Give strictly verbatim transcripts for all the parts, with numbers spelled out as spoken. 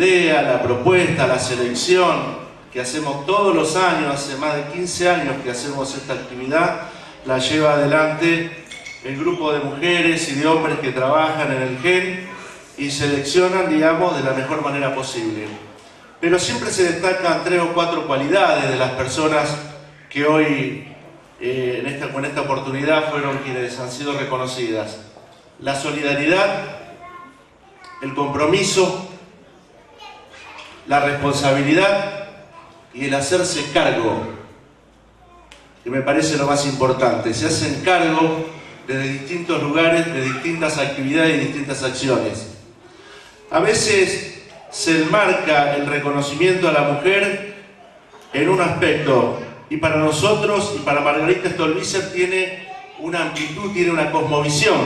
idea, la propuesta, la selección que hacemos todos los años, hace más de quince años que hacemos esta actividad, la lleva adelante el grupo de mujeres y de hombres que trabajan en el G E N y seleccionan, digamos, de la mejor manera posible. Pero siempre se destacan tres o cuatro cualidades de las personas que hoy, eh, en esta, con esta oportunidad, fueron quienes han sido reconocidas. La solidaridad, el compromiso, la responsabilidad y el hacerse cargo, que me parece lo más importante. Se hacen cargo desde distintos lugares, de distintas actividades y distintas acciones. A veces se enmarca el reconocimiento a la mujer en un aspecto, y para nosotros y para Margarita Stolbizer tiene una amplitud, tiene una cosmovisión,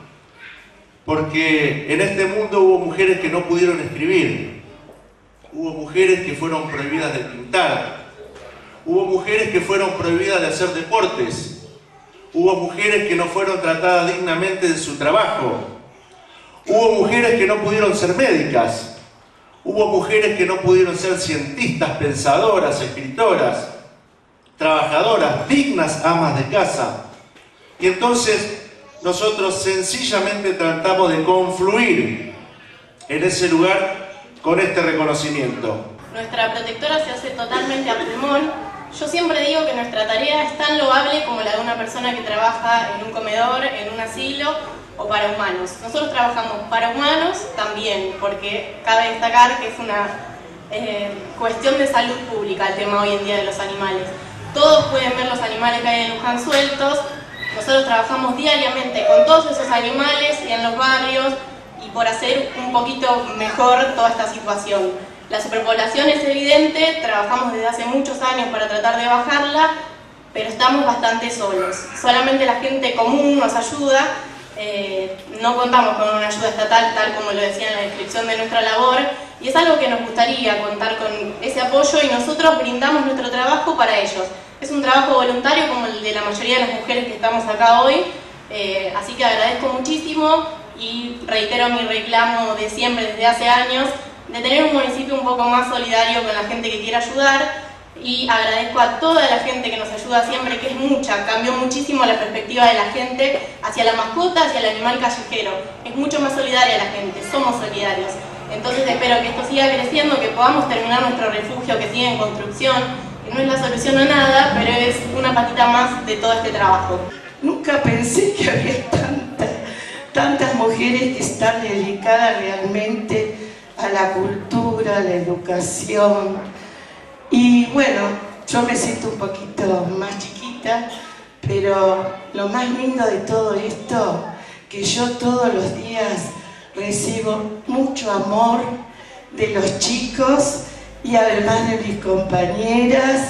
porque en este mundo hubo mujeres que no pudieron escribir, hubo mujeres que fueron prohibidas de pintar, hubo mujeres que fueron prohibidas de hacer deportes, hubo mujeres que no fueron tratadas dignamente de su trabajo, hubo mujeres que no pudieron ser médicas, hubo mujeres que no pudieron ser cientistas, pensadoras, escritoras, trabajadoras, dignas amas de casa. Y entonces nosotros sencillamente tratamos de confluir en ese lugar con este reconocimiento. Nuestra protectora se hace totalmente a pulmón. Yo siempre digo que nuestra tarea es tan loable como la de una persona que trabaja en un comedor, en un asilo o para humanos. Nosotros trabajamos para humanos también, porque cabe destacar que es una eh, cuestión de salud pública el tema hoy en día de los animales. Todos pueden ver los animales que hay en Luján sueltos. Nosotros trabajamos diariamente con todos esos animales y en los barrios y por hacer un poquito mejor toda esta situación. La superpoblación es evidente, trabajamos desde hace muchos años para tratar de bajarla, pero estamos bastante solos. Solamente la gente común nos ayuda, eh, no contamos con una ayuda estatal tal como lo decía en la descripción de nuestra labor, y es algo que nos gustaría contar con ese apoyo y nosotros brindamos nuestro trabajo para ellos. Es un trabajo voluntario como el de la mayoría de las mujeres que estamos acá hoy, eh, así que agradezco muchísimo y reitero mi reclamo de siempre, desde hace años, de tener un municipio un poco más solidario con la gente que quiere ayudar, y agradezco a toda la gente que nos ayuda siempre, que es mucha. Cambió muchísimo la perspectiva de la gente hacia la mascota, hacia el animal callejero. Es mucho más solidaria la gente, somos solidarios. Entonces espero que esto siga creciendo, que podamos terminar nuestro refugio que sigue en construcción, que no es la solución a nada, pero es una patita más de todo este trabajo. Nunca pensé que había tantas, tantas mujeres que están dedicadas realmente a la cultura, a la educación. Y bueno, yo me siento un poquito más chiquita, pero lo más lindo de todo esto, que yo todos los días recibo mucho amor de los chicos y además de mis compañeras,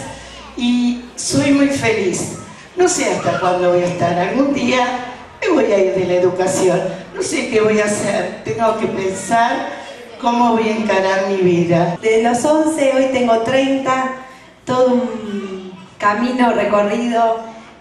y soy muy feliz. No sé hasta cuándo voy a estar, algún día me voy a ir de la educación, no sé qué voy a hacer, tengo que pensar cómo voy a encarar mi vida. De los once, hoy tengo treinta, todo un camino recorrido,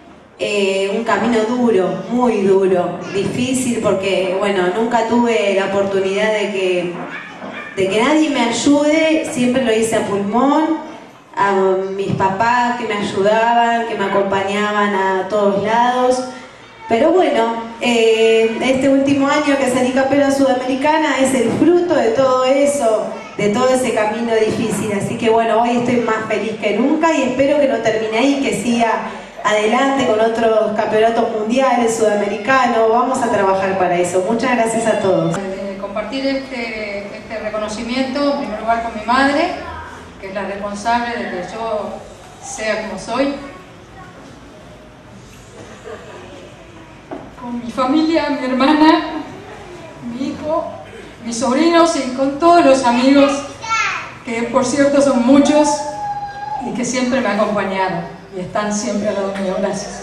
eh, un camino duro, muy duro, difícil, porque bueno, nunca tuve la oportunidad de que, de que nadie me ayude, siempre lo hice a pulmón, a mis papás que me ayudaban, que me acompañaban a todos lados. Pero bueno, eh, este último año que salí campeona sudamericana es el fruto de todo eso, de todo ese camino difícil. Así que bueno, hoy estoy más feliz que nunca y espero que no termine ahí, que siga adelante con otros campeonatos mundiales, sudamericanos. Vamos a trabajar para eso. Muchas gracias a todos. Eh, compartir este, este reconocimiento, en primer lugar con mi madre, que es la responsable de que yo sea como soy. Con mi familia, mi hermana, mi hijo, mis sobrinos y con todos los amigos, que por cierto son muchos y que siempre me acompañaron y están siempre al lado mío. Gracias.